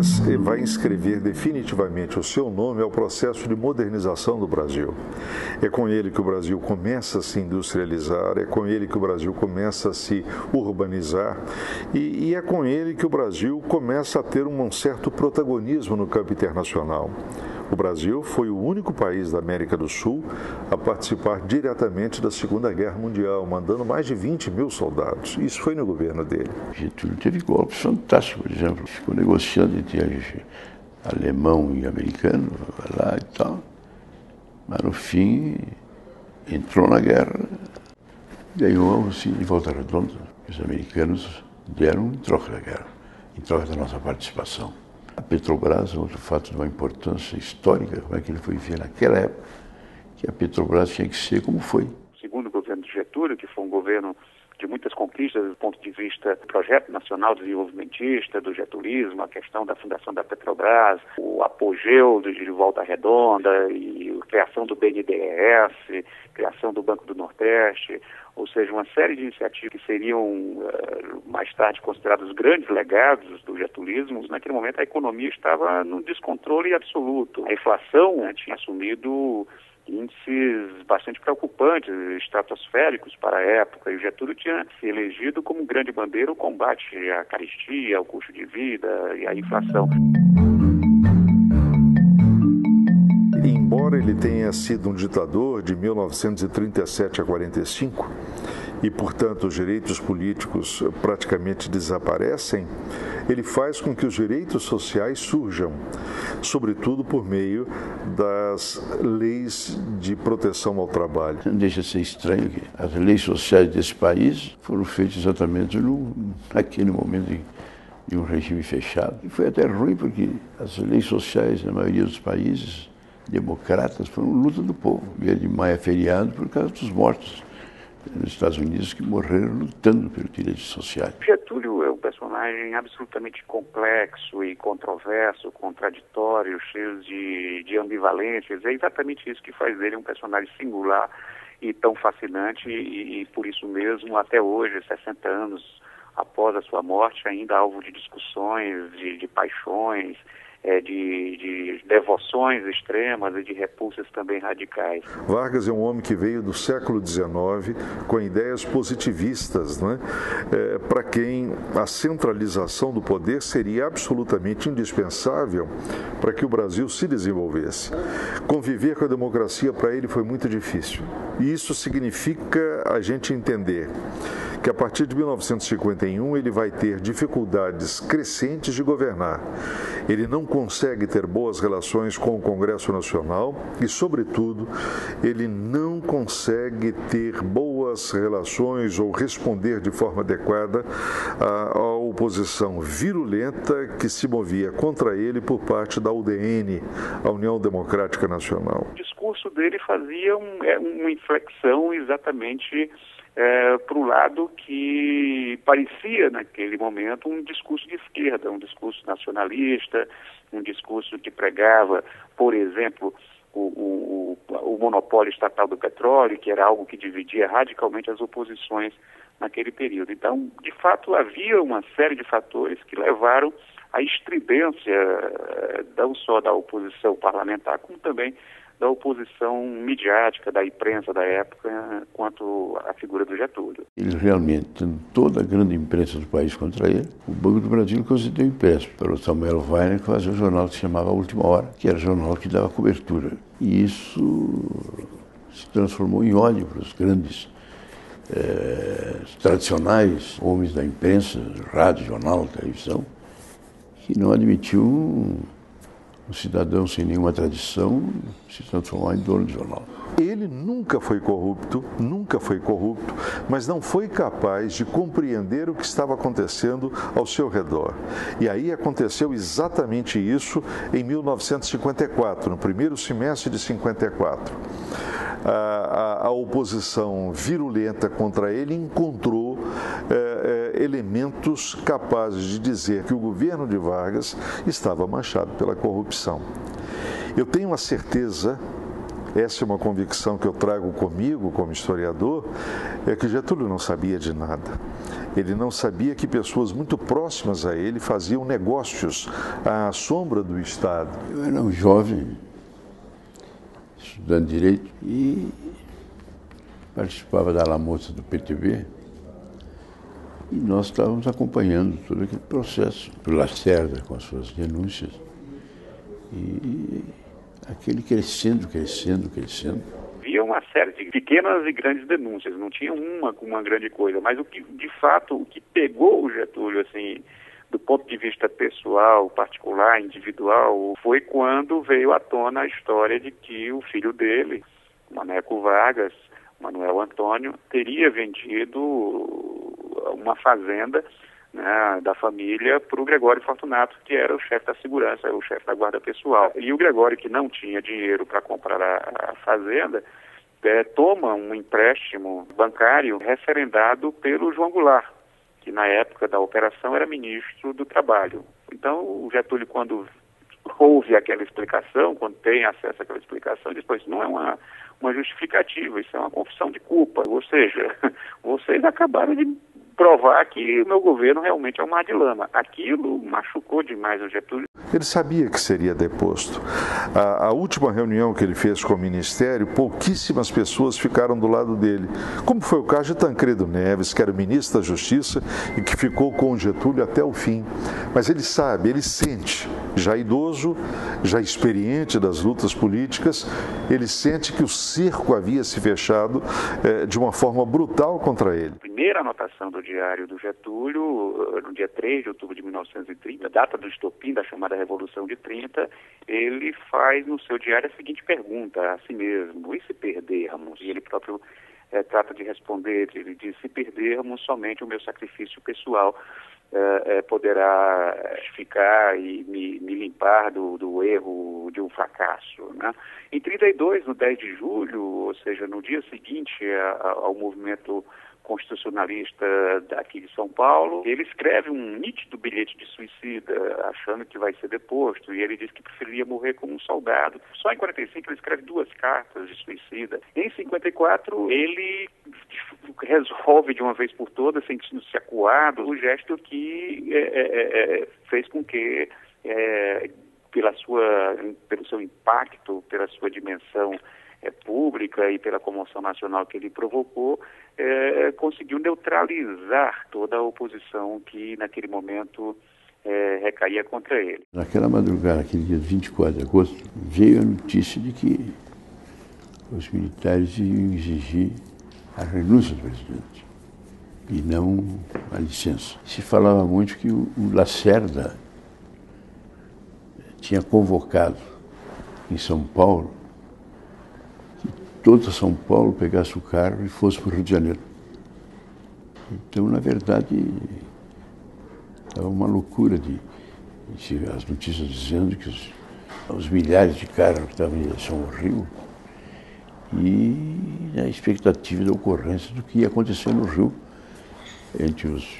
Vargas vai inscrever definitivamente o seu nome ao processo de modernização do Brasil. É com ele que o Brasil começa a se industrializar, é com ele que o Brasil começa a se urbanizar e é com ele que o Brasil começa a ter um certo protagonismo no campo internacional. O Brasil foi o único país da América do Sul a participar diretamente da Segunda Guerra Mundial, mandando mais de 20 mil soldados. Isso foi no governo dele. Getúlio teve golpes fantásticos, por exemplo. Ficou negociando entre alemão e americano, vai lá e tal. Mas no fim, entrou na guerra, ganhou assim, de Volta Redonda. Os americanos deram em troca da guerra, em troca da nossa participação. A Petrobras é outro fato de uma importância histórica, como é que ele foi ver naquela época, que a Petrobras tinha que ser como foi. Segundo o governo de Getúlio, que foi um governo de muitas conquistas do ponto de vista do projeto nacional desenvolvimentista, do getulismo, a questão da fundação da Petrobras, o apogeu de Volta Redonda e a criação do BNDES, criação do Banco do Nordeste, ou seja, uma série de iniciativas que seriam mais tarde considerados grandes legados do getulismo. Naquele momento a economia estava num descontrole absoluto. A inflação tinha assumido índices bastante preocupantes, estratosféricos para a época, e o Getúlio tinha se elegido como grande bandeira o combate à carestia, ao custo de vida e à inflação. Embora ele tenha sido um ditador de 1937 a 45, e, portanto, os direitos políticos praticamente desaparecem, ele faz com que os direitos sociais surjam, sobretudo por meio das leis de proteção ao trabalho. Não deixa de ser estranho que as leis sociais desse país foram feitas exatamente naquele momento de um regime fechado. E foi até ruim porque as leis sociais, na maioria dos países democratas, foram luta do povo. Dia de maio é feriado por causa dos mortos nos Estados Unidos que morreram lutando pelos direitos sociais. Getúlio é um personagem absolutamente complexo e controverso, contraditório, cheio de ambivalências. É exatamente isso que faz dele um personagem singular e tão fascinante e por isso mesmo, até hoje, 60 anos após a sua morte, ainda alvo de discussões, de paixões, de devoções extremas e de repulsas também radicais. Vargas é um homem que veio do século XIX com ideias positivistas, né? Para quem a centralização do poder seria absolutamente indispensável para que o Brasil se desenvolvesse. Conviver com a democracia para ele foi muito difícil. E isso significa a gente entender que a partir de 1951 ele vai ter dificuldades crescentes de governar. Ele não consegue ter boas relações com o Congresso Nacional e, sobretudo, ele não consegue ter boas relações ou responder de forma adequada à oposição virulenta que se movia contra ele por parte da UDN, a União Democrática Nacional. O discurso dele fazia uma inflexão exatamente para o lado que parecia, naquele momento, um discurso de esquerda, um discurso nacionalista, um discurso que pregava, por exemplo, o monopólio estatal do petróleo, que era algo que dividia radicalmente as oposições naquele período. Então, de fato, havia uma série de fatores que levaram à estridência não só da oposição parlamentar, como também da oposição midiática, da imprensa da época, quanto à figura do Getúlio. Ele realmente, tendo toda a grande imprensa do país contra ele, o Banco do Brasil concedeu empréstimo para o Samuel Weiner fazer um jornal que se chamava A Última Hora, que era o jornal que dava cobertura. E isso se transformou em ódio para os grandes, tradicionais homens da imprensa, rádio, jornal, televisão, que não admitiu um cidadão sem nenhuma tradição se transformar em dono de jornal. Ele nunca foi corrupto, mas não foi capaz de compreender o que estava acontecendo ao seu redor. E aí aconteceu exatamente isso em 1954, no primeiro semestre de 54. A oposição virulenta contra ele encontrou elementos capazes de dizer que o governo de Vargas estava manchado pela corrupção. Eu tenho a certeza essa é uma convicção que eu trago comigo como historiador, é que Getúlio não sabia de nada. Ele não sabia que pessoas muito próximas a ele faziam negócios à sombra do Estado. Eu era um jovem, estudando Direito, e participava da alamoça do PTB, e nós estávamos acompanhando todo aquele processo do Lacerda com as suas denúncias, e aquele crescendo. Havia uma série de pequenas e grandes denúncias, não tinha uma grande coisa, mas o que, de fato, o que pegou o Getúlio, assim, do ponto de vista pessoal, particular, individual, foi quando veio à tona a história de que o filho dele, Maneco Vargas, Manuel Antônio, teria vendido uma fazenda, né, da família para o Gregório Fortunato, que era o chefe da segurança, o chefe da guarda pessoal. E o Gregório, que não tinha dinheiro para comprar a fazenda, toma um empréstimo bancário referendado pelo João Goulart, que na época da operação era ministro do Trabalho. Então o Getúlio, quando ouve aquela explicação, quando tem acesso àquela explicação, diz: pois não é uma justificativa, isso é uma confissão de culpa. Ou seja, vocês acabaram de provar que o meu governo realmente é um mar de lama. Aquilo machucou demais o Getúlio. Ele sabia que seria deposto. A última reunião que ele fez com o Ministério, pouquíssimas pessoas ficaram do lado dele, como foi o caso de Tancredo Neves, que era ministro da Justiça e que ficou com o Getúlio até o fim. Mas ele sabe, ele sente, já idoso, já experiente das lutas políticas, ele sente que o cerco havia se fechado de uma forma brutal contra ele. A primeira anotação do diário do Getúlio, no dia 3 de outubro de 1930, data do estopim da chamada Revolução de 30, ele faz no seu diário a seguinte pergunta a si mesmo: e se perdermos? E ele próprio trata de responder, ele diz: se perdermos, somente o meu sacrifício pessoal poderá justificar e me limpar do erro de um fracasso, né? Em 32, no 10 de julho, ou seja, no dia seguinte ao movimento constitucionalista daqui de São Paulo, ele escreve um nítido bilhete de suicida, achando que vai ser deposto, e ele diz que preferiria morrer como um soldado. Só em 45 ele escreve 2 cartas de suicida. Em 54 ele resolve de uma vez por todas, sentindo-se acuado, o gesto que fez com que, pelo seu impacto, pela sua dimensão pública e pela comoção nacional que ele provocou, conseguiu neutralizar toda a oposição que naquele momento recaía contra ele. Naquela madrugada, aquele dia 24 de agosto, veio a notícia de que os militares iam exigir a renúncia do presidente e não a licença. Se falava muito que o Lacerda tinha convocado em São Paulo que todo São Paulo pegasse o carro e fosse para o Rio de Janeiro. Então, na verdade, estava uma loucura as notícias dizendo que os milhares de carros que estavam em direção ao Rio, e a expectativa da ocorrência do que ia acontecer no Rio entre os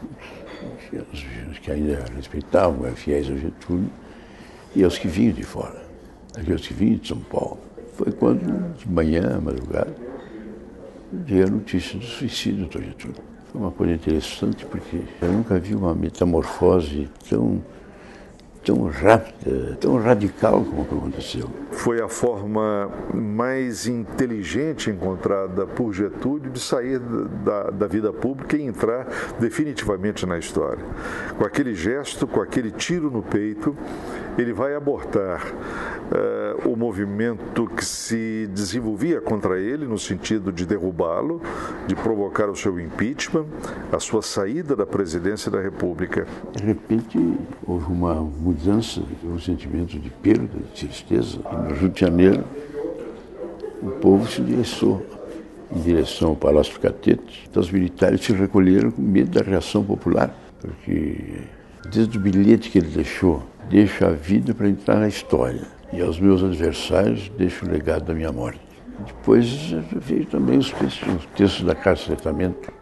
que ainda respeitavam, eram fiéis ao Getúlio, e os que vinham de fora, aqueles que vinham de São Paulo. Foi quando, de manhã, madrugada, veio a notícia do suicídio do Getúlio. Foi uma coisa interessante, porque eu nunca vi uma metamorfose tão rápida, tão radical como aconteceu. Foi a forma mais inteligente encontrada por Getúlio de sair da vida pública e entrar definitivamente na história. Com aquele gesto, com aquele tiro no peito, ele vai abortar o movimento que se desenvolvia contra ele, no sentido de derrubá-lo, de provocar o seu impeachment, a sua saída da presidência da República. De repente, houve uma mudança, um sentimento de perda, de tristeza. E no Rio de Janeiro, o povo se direcionou em direção ao Palácio do Catete. Então, os militares se recolheram com medo da reação popular, porque desde o bilhete que ele deixou, deixo a vida para entrar na história. E aos meus adversários, deixo o legado da minha morte. Depois veio também os textos da Carta de Tratamento.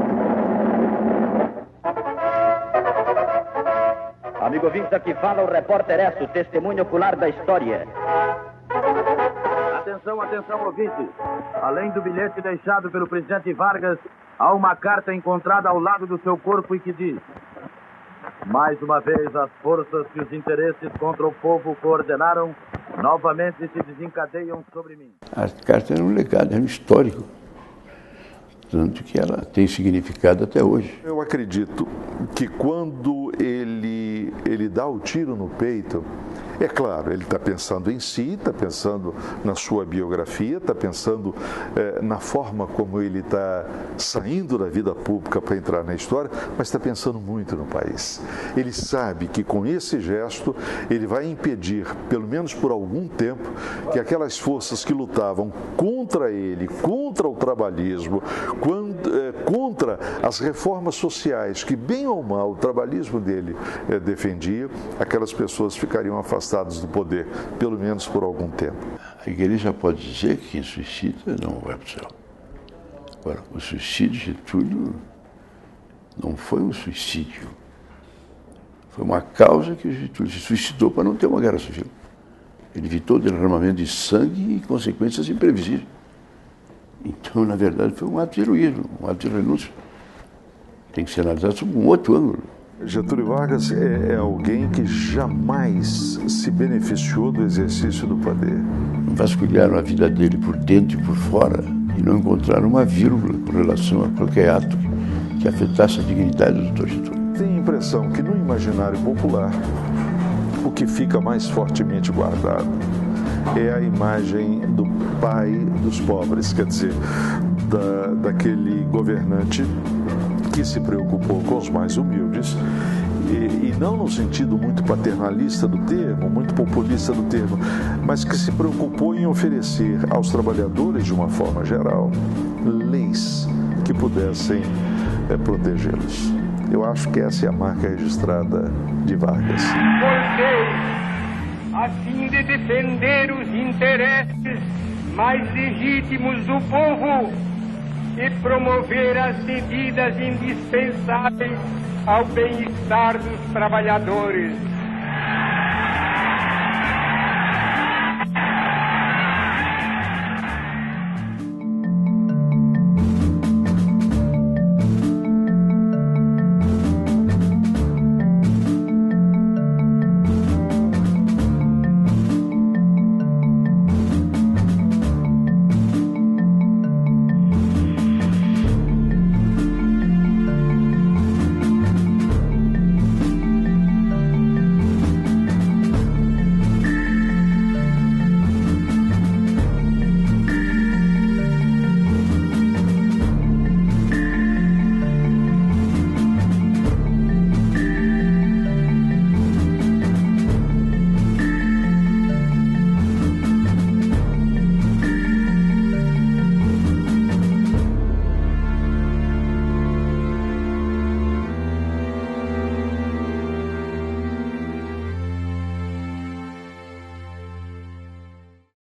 Amigo ouvinte, aqui fala o repórter Esso, testemunho ocular da história. Atenção. Atenção, atenção, ouvintes. Além do bilhete deixado pelo presidente Vargas, há uma carta encontrada ao lado do seu corpo e que diz: mais uma vez, as forças que os interesses contra o povo coordenaram novamente se desencadeiam sobre mim. A carta era um legado, era um histórico, tanto que ela tem significado até hoje. Eu acredito que quando ele dá o tiro no peito, é claro, ele está pensando em si, está pensando na sua biografia, está pensando na forma como ele está saindo da vida pública para entrar na história, mas está pensando muito no país. Ele sabe que com esse gesto ele vai impedir, pelo menos por algum tempo, que aquelas forças que lutavam contra ele, contra o trabalhismo, contra as reformas sociais que, bem ou mal, o trabalhismo dele defendia, aquelas pessoas ficariam afastadas do poder, pelo menos por algum tempo. A igreja pode dizer que quem suicida não vai para o céu. Agora, o suicídio de Getúlio não foi um suicídio. Foi uma causa que o Getúlio se suicidou para não ter uma guerra civil. Ele evitou o derramamento de sangue e consequências imprevisíveis. Então, na verdade, foi um ato de heroísmo, um ato de renúncia. Tem que ser analisado sob um outro ângulo. Getúlio Vargas é alguém que jamais se beneficiou do exercício do poder. Vasculharam a vida dele por dentro e por fora e não encontraram uma vírgula com relação a qualquer ato que afetasse a dignidade do Dr. Getúlio. Tenho a impressão que no imaginário popular, o que fica mais fortemente guardado é a imagem do pai dos pobres, quer dizer, daquele governante que se preocupou com os mais humildes e não no sentido muito paternalista do termo, muito populista do termo, mas que se preocupou em oferecer aos trabalhadores, de uma forma geral, leis que pudessem protegê-los. Eu acho que essa é a marca registrada de Vargas. A fim de defender os interesses mais legítimos do povo e promover as medidas indispensáveis ao bem-estar dos trabalhadores.